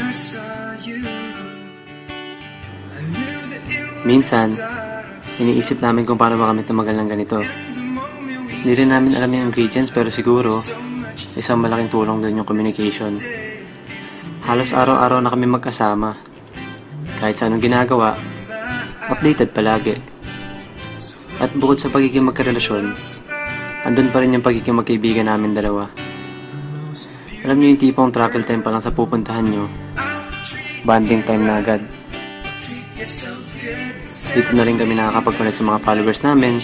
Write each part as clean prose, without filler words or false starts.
Minsan, iniisip namin kung paano ba kami tumagal ng ganito. Hindi rin namin alam yung ingredients pero siguro, isang malaking tulong din yung communication. Halos araw-araw na kami magkasama. Kahit sa anong ginagawa, updated palagi. At bukod sa pagiging magkarelasyon, andun pa rin yung pagiging magkaibigan namin dalawa. Alam niyo yung tipong travel time pa lang sa pupuntahan nyo, bonding time na agad. Dito na rin kami nakakapag-connect sa mga followers namin.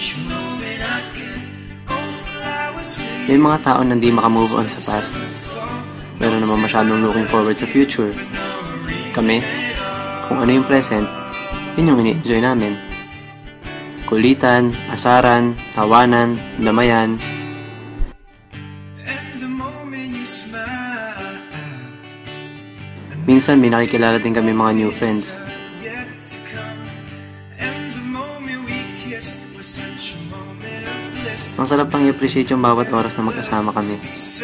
May mga tao na hindi makamove on sa past, pero naman masyadong looking forward sa future. Kami, kung ano yung present, yun yung ini-enjoy namin. Kulitan, asaran, tawanan, damayan. Minsan may nakikilala din kami mga new friends. Ang sarap pang i-appreciate yung bawat oras na magkasama kami.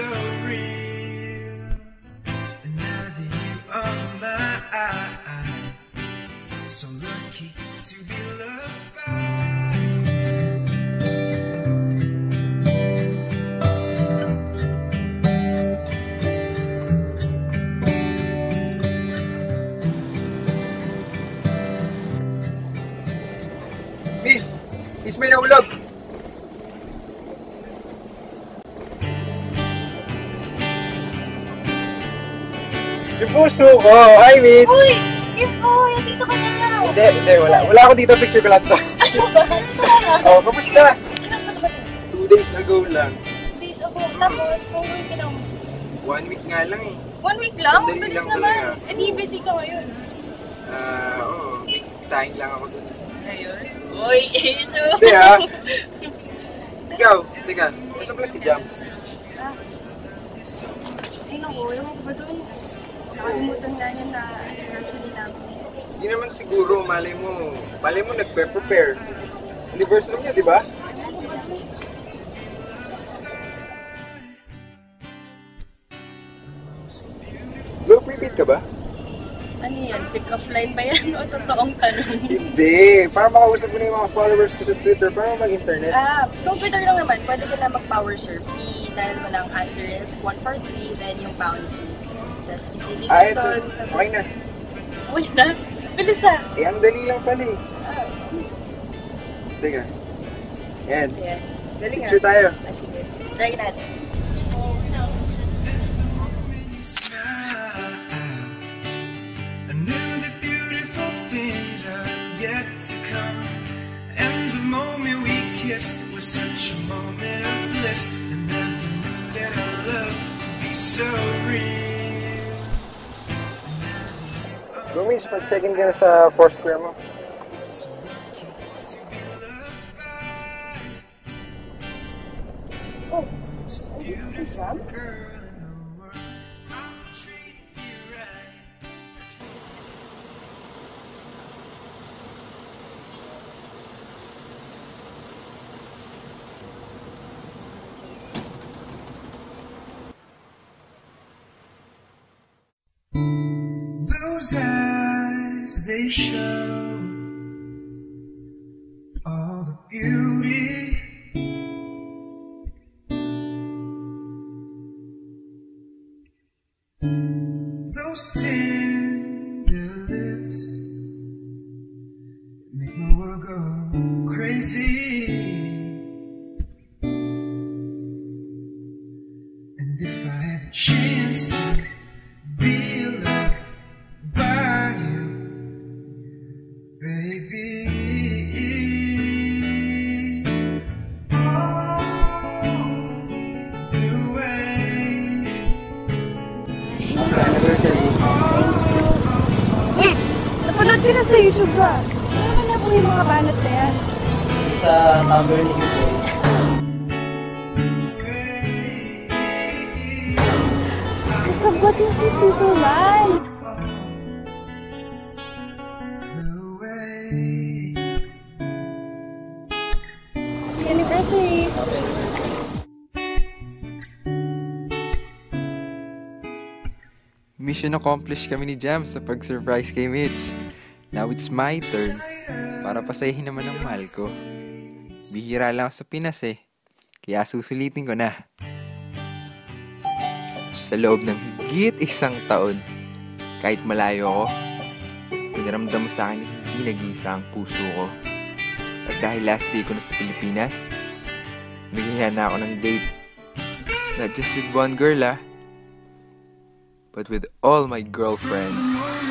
Miss, may naulog! Yung puso ko! Hi, Miss! Uy! Kimpoy! Dito ka na nga! Hindi, wala. Wala ako dito, picture ko lang to. Oh, kamusta? 2 days ago lang. 2 days ago. Tapos, one week ka lang masisip. 1 week nga lang eh. 1 week lang? Sandali Bilis lang naman. talaga. Eh, di busy ka ngayon. Oo. Taing lang ako dun. Ayun. Uy, issue! Hindi ah. Ikaw, teka. Masa pala si Jam? Ay naku, ewan ko ba dun? Nakalimutan nga niya na anniversary namin. Hindi naman siguro, malay mo nagpe-prepare. Anniversary niya, di ba? Low prepaid ka ba? Ano yan? Pick-up line ba yan? O totoong tanong? Hindi. Para makausap mo na yung mga followers ko sa Twitter, para mag-internet. Computer lang naman. Pwede ka na mag-power surf. I-dial mo lang asterisk 143, then yung pound key. Tapos pipili ka ito. doon. Okay na. Uy na? Bilis ah! Ang dali lang pala eh. Teka. Yan. Ayan. Dali nga. Picture tayo. Sige. Try natin. It was such a moment of bliss, and never knew that our love would be so real. Gumis, pag-check-in ka na sa Foursquare mo. Oh, beautiful girl in the world. I'll treat you right. Those eyes, they show all the beauty. Those tender lips make my world go crazy. And if I had a chance to be loved by you, baby, Wait! Napanood ko na sa YouTube ba? Ano na po yung mga banat na yan? Sa number ni Kimpoy. Kasabot na si Superman! Anniversary! mission accomplished kami ni Jam sa pag-surprise kay Mitch. Now it's my turn para pasayahin naman ang mahal ko. Bihira lang ako sa Pinas kaya susulitin ko na. Sa loob ng higit 1 taon, kahit malayo ako, pinaramdam mo sa akin na hindi nag-iisa ang puso ko. At dahil last day ko na sa Pilipinas, naghihan na ako ng date. Not just with one girl but with all my girlfriends.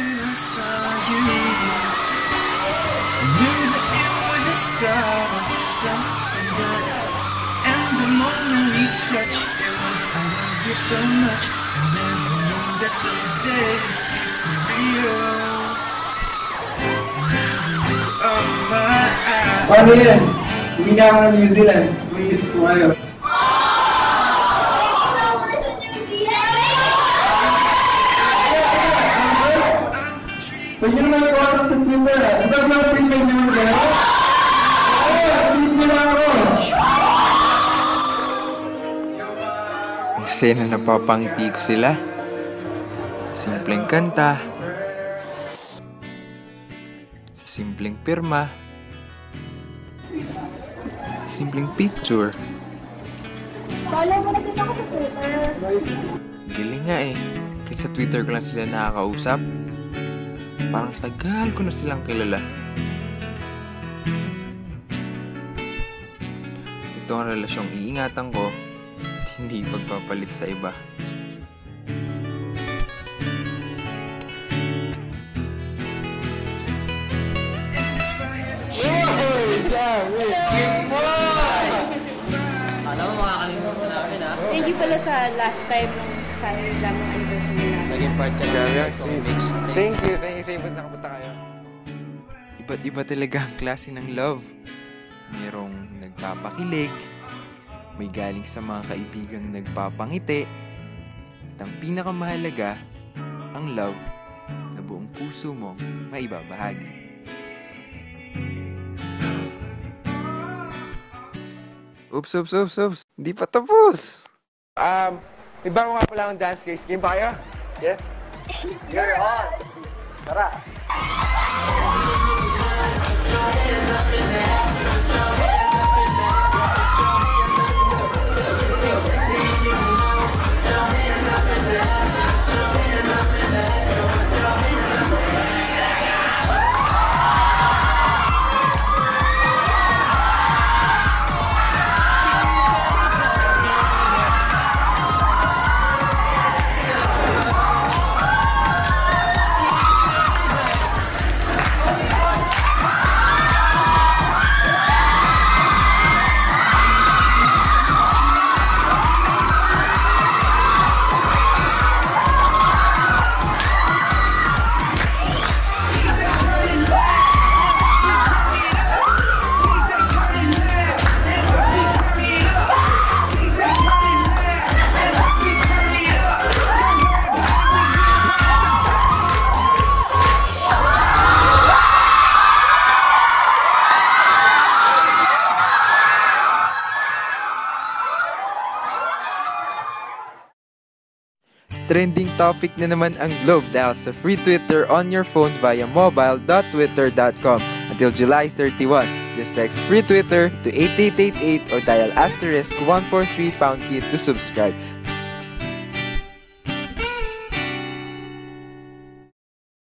Paano yan? Hindi nga ako ng New Zealand. May gusto ko kayo. Pwede naman yung oras sa Twitter Ang dami ang Twitter naman gano'n? Tweet mo lang ako. Ang sena na napapangiti ko sila. Simpleng kanta. Sa simpleng pirma. Sa simpleng picture. Follow mo na din ako sa Twitter. Galing nga kasi sa Twitter ko lang sila nakakausap. Parang tagal ko na silang kilala. Ito ang relasyong iingatan ko at hindi pagpapalit sa iba. Thank you pala sa last time sa Jamich anniversary natin. Naging part ka na. Thank you. Favorite nakapunta kayo. Iba't iba talaga ang klase ng love. Merong nagpapakilig, may galing sa mga kaibigang nagpapangiti, at ang pinakamahalaga, ang love na buong puso mong maibabahagi. Oops. Hindi pa tapos. May bago nga pala ang dance case. Game ba kayo? Yes? You're on! Tara! Trending topic na naman ang Globe dahil sa free Twitter on your phone via mobile.twitter.com until July 31. Just text free Twitter to 8888 or dial *143# to subscribe.